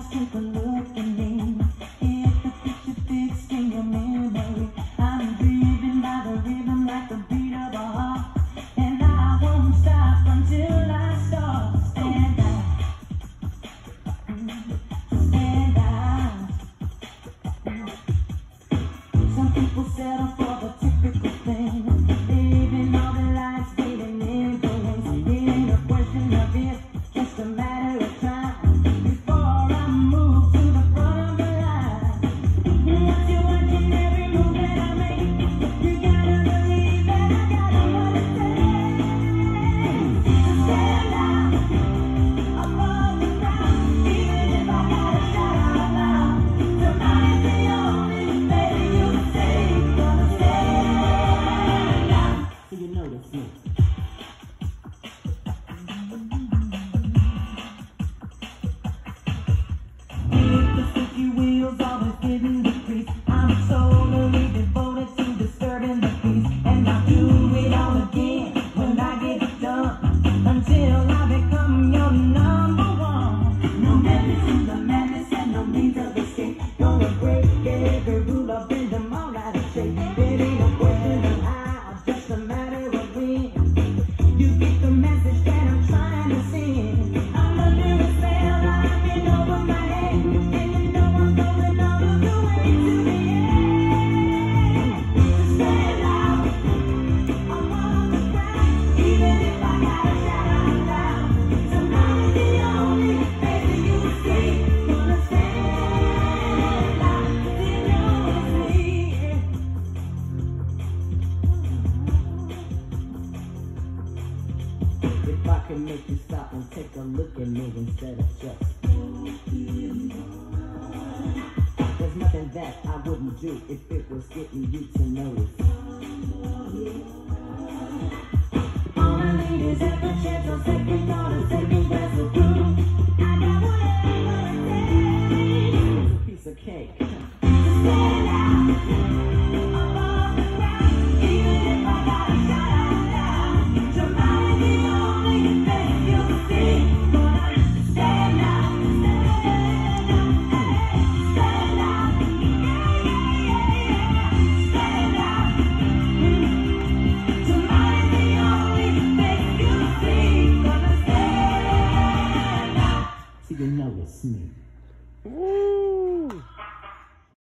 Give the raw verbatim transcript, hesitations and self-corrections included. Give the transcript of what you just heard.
take a look at me. If the picture fixed in your memory, I'm driven by the rhythm like the beat of a heart, and I won't stop until I start. Stand out, stand out. Some people settle for the typical thing, living all their lives, getting influence. It ain't a question of if, just a matter of time. I'm solely devoted to disturbing the peace, and I'll do it all again when I get done, until I become your number one. No method to the madness and no means of escape. Gonna break every rule, I'll bend them all out of shape. It ain't a question of how, just a matter of when. You get the message that I'm trying to send. I'm under a spell, I've been over my head, and you know I'm going all of the way to the end. Stand out, I'm on the ground, even if I gotta shout out loud. Somebody's the only baby you see. Gonna stand out, you know it's me. If I can make you stop and take a look at me instead of just there's nothing that I wouldn't do if it was getting you to notice. All I need is every chance, a second thought, a second glass of brew. I got whatever it takes. It's a piece of cake. Just stand out above the ground, even if I gotta shout out loud. Somebody's the only face you see. Gonna stand out, stand out, hey, stand out, yeah, yeah, yeah, stand out. Somebody's the only face you see. Gonna stand out. So you know it's me.